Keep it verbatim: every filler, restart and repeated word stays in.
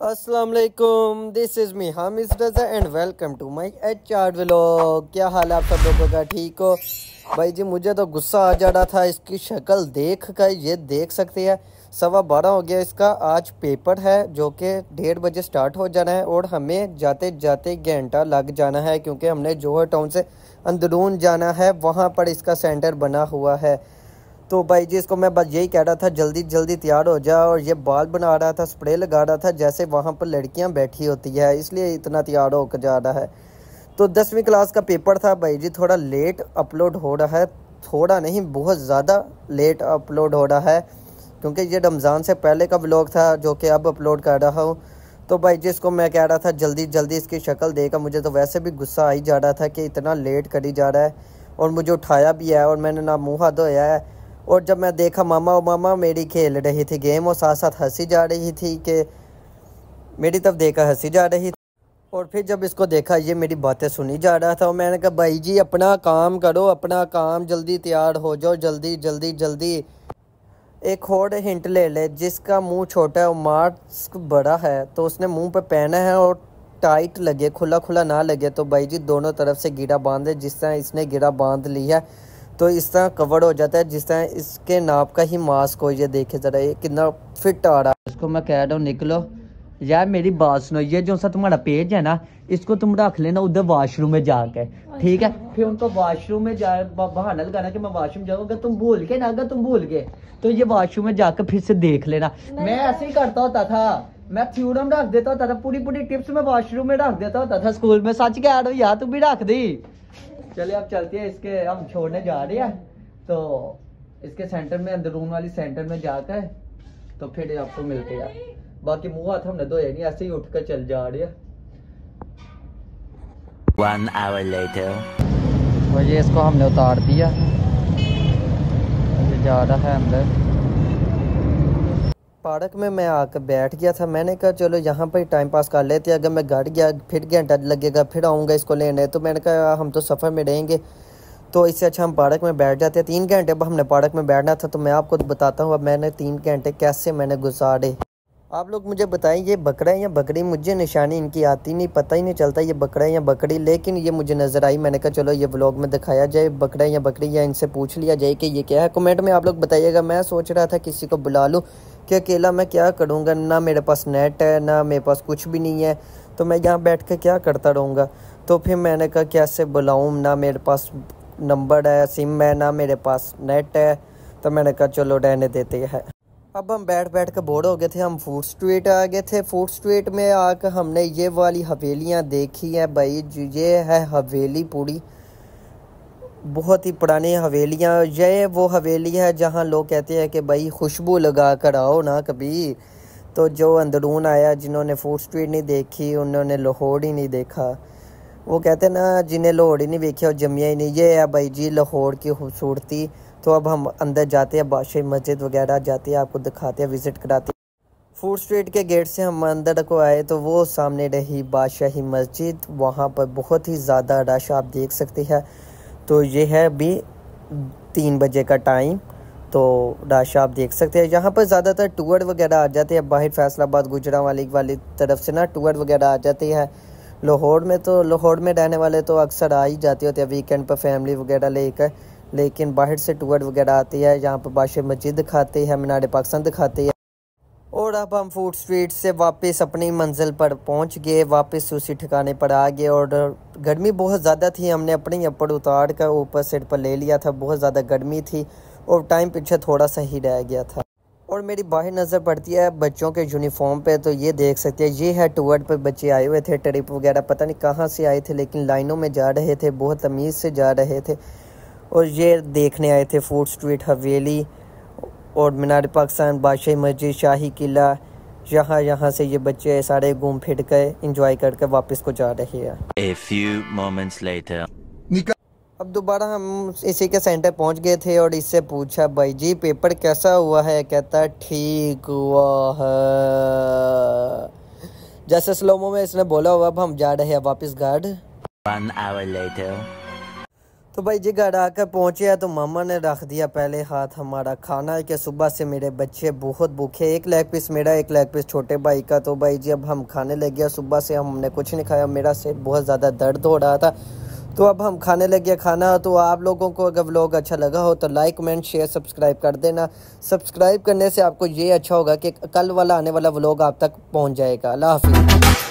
अस्सलाम वालेकुम, this is me Hamid Raza and welcome to my H R vlog. क्या हाल है आप सब लोगों का? ठीक हो भाई जी? मुझे तो गुस्सा आ जा रहा था इसकी शक्ल देख कर। ये देख सकते हैं सवा बारह हो गया इसका। आज पेपर है जो कि डेढ़ बजे स्टार्ट हो जाना है और हमें जाते जाते घंटा लग जाना है क्योंकि हमने जोहर टाउन से अंदरून जाना है, वहाँ पर इसका सेंटर बना हुआ है। तो भाई जी इसको मैं बस यही कह रहा था जल्दी जल्दी तैयार हो जा, और ये बाल बना रहा था, स्प्रे लगा रहा था जैसे वहाँ पर लड़कियाँ बैठी होती है, इसलिए इतना तैयार होकर जा रहा है। तो दसवीं क्लास का पेपर था भाई जी, थोड़ा लेट अपलोड हो रहा है, थोड़ा नहीं बहुत ज़्यादा लेट अपलोड हो रहा है क्योंकि ये रमज़ान से पहले का व्लॉग था जो कि अब अपलोड कर रहा हूँ। तो भाई जी इसको मैं कह रहा था जल्दी जल्दी इसकी शक्ल देखा, मुझे तो वैसे भी गुस्सा आ ही जा रहा था कि इतना लेट करी जा रहा है, और मुझे उठाया भी है और मैंने ना मुँह हाथ धोया है। और जब मैं देखा मामा और मामा मेरी खेल रही थी गेम और साथ साथ हंसी जा रही थी कि मेरी तरफ देखा हंसी जा रही थी। और फिर जब इसको देखा ये मेरी बातें सुनी जा रहा था और मैंने कहा भाई जी अपना काम करो, अपना काम, जल्दी तैयार हो जाओ, जल्दी जल्दी जल्दी। एक और हिंट ले ले, जिसका मुंह छोटा है और मास्क बड़ा है तो उसने मुंह पे पहना है और टाइट लगे, खुला खुला ना लगे। तो भाई जी दोनों तरफ से गिरा बांधे, जिस तरह इसने गिरा बांध लिया है तो इस तरह कवर हो जाता है जिस तरह इसके नाप का ही मास्क हो। ये देखे ज़रा ये कितना फिट आ रहा है। इसको मैं कह रहा हूँ निकलो यार, मेरी बात सुनो, ये जो सा तुम्हारा पेज है ना इसको तुम रख लेना उधर वॉशरूम में जाके, ठीक है? फिर उनको वॉशरूम में जा बहाना लगाना कि मैं वॉशरूम जाऊँगा, तुम भूल के ना, अगर तुम भूल गए तो ये वॉशरूम में जाकर फिर से देख लेना। मैं ऐसे ही करता होता था, मैं थ्योरम रख देता होता था, पूरी पूरी टिप्स में वॉशरूम में रख देता होता था स्कूल में। सच कह रहा हूँ यार, तुम भी रख दी। चलिए अब चलते हैं, इसके हम छोड़ने जा रहे हैं तो इसके सेंटर में, अंदरून वाली सेंटर में जाकर तो फिर आपको मिलते हैं। बाकी मुंह हाथ हमने धोए नहीं, ऐसे ही उठ कर चल जा रहे हैं। One hour later. और ये इसको हमने उतार दिया, ये जा रहा है अंदर। पार्क में मैं आकर बैठ गया था, मैंने कहा चलो यहाँ पर टाइम पास कर लेते हैं, अगर मैं घर गया फिर घंटा लगेगा, फिर आऊँगा इसको लेने। तो मैंने कहा हम तो सफ़र में रहेंगे तो इससे अच्छा हम पार्क में बैठ जाते हैं। तीन घंटे अब हमने पार्क में बैठना था, तो मैं आपको बताता हूँ अब मैंने तीन घंटे कैसे मैंने गुजारे। आप लोग मुझे बताएं ये बकरा है या बकरी? मुझे निशानी इनकी आती नहीं, पता ही नहीं चलता ये बकरा है या बकरी, लेकिन ये मुझे नज़र आई। मैंने कहा चलो ये व्लॉग में दिखाया जाए बकरा है या बकरी, या इनसे पूछ लिया जाए कि ये क्या है। कमेंट में आप लोग बताइएगा। मैं सोच रहा था किसी को बुला लूँ कि अकेला मैं क्या करूँगा, ना मेरे पास नेट है ना मेरे पास कुछ भी नहीं है, तो मैं यहाँ बैठ के क्या करता रहूँगा। तो फिर मैंने कहा कैसे बुलाऊँ, ना मेरे पास नंबर है, सिम है, ना मेरे पास नेट है। तो मैंने कहा चलो रहने देते हैं। अब हम बैठ बैठ कर बोर हो गए थे, हम फूड स्ट्रीट आ गए थे। फूड स्ट्रीट में आकर हमने ये वाली हवेलियाँ देखी हैं भाई। ये है हवेली पूरी, बहुत ही पुरानी हवेलियाँ। ये वो हवेली है जहाँ लोग कहते हैं कि भाई खुशबू लगा कर आओ ना कभी। तो जो अंदरून आया, जिन्होंने फूड स्ट्रीट नहीं देखी उन्होंने लाहौर ही नहीं देखा। वो कहते हैं ना जिन्हें लाहौर ही नहीं देखा और जमिया ही नहीं। ये है भाई जी लाहौर की खूबसूरती। तो अब हम अंदर जाते हैं, बादशाही मस्जिद वगैरह जाते हैं, आपको दिखाते हैं, विज़िट कराते हैं। फूड स्ट्रीट के गेट से हम अंदर को आए तो वो सामने रही बादशाही मस्जिद, वहाँ पर बहुत ही ज़्यादा रश आप देख सकते हैं। तो ये है अभी तीन बजे का टाइम, तो रश आप देख सकते हैं। यहाँ पर ज़्यादातर टूर वगैरह आ जाते हैं, बाहर फैसलाबाद गुजरांवाली वाली तरफ से ना टूर वगैरह आ जाते हैं। लाहौर में तो लाहौर में रहने वाले तो अक्सर आ ही जाते होते हैं वीकेंड पर फैमिली वगैरह लेकर, लेकिन बाहर से टूर वगैरह आती है। यहाँ पर बादशाही मस्जिद दिखाते हैं, मीनार पाकिस्तान दिखाते हैं। और अब हम फूड स्ट्रीट से वापस अपनी मंजिल पर पहुँच गए, वापस उसी ठिकाने पर आ गए। और गर्मी बहुत ज़्यादा थी, हमने अपने ऊपर उतार कर ऊपर सिर पर ले लिया था, बहुत ज़्यादा गर्मी थी और टाइम पीछे थोड़ा सा ही रह गया था। और मेरी बाहर नज़र पड़ती है बच्चों के यूनिफॉर्म पे, तो ये देख सकते हैं ये है टूर पर बच्चे आए हुए थे, ट्रिप वगैरह पता नहीं कहाँ से आए थे, लेकिन लाइनों में जा रहे थे, बहुत तमीज़ से जा रहे थे। और ये देखने आए थे फूड स्ट्रीट, हवेली और मीनार पाकिस्तान, बादशाही मस्जिद, शाही किला। यहाँ यहाँ से ये बच्चे सारे घूम फिर कर इंजॉय करके वापस को जा रहे हैं। A few moments later. अब दोबारा हम इसी के सेंटर पहुंच गए थे और इससे पूछा भाई जी पेपर कैसा हुआ है? कहता ठीक हुआ है, जैसे स्लोमो में इसने बोला हुआ। अब हम जा रहे हैं वापस घर। One hour later. तो भाई जी घर आकर पहुंचे हैं तो मामा ने रख दिया पहले हाथ हमारा खाना है कि सुबह से मेरे बच्चे बहुत भूखे, एक लेग पीस मेरा एक लेग पीस छोटे भाई का। तो भाई जी अब हम खाने लग गया, सुबह से हमने कुछ नहीं खाया, मेरा सिर बहुत ज़्यादा दर्द हो रहा था। तो अब हम खाने लग गया खाना। तो आप लोगों को अगर व्लॉग अच्छा लगा हो तो लाइक कमेंट शेयर सब्सक्राइब कर देना। सब्सक्राइब करने से आपको ये अच्छा होगा कि कल वाला आने वाला व्लॉग आप तक पहुँच जाएगा। अल्लाह हाफिज़।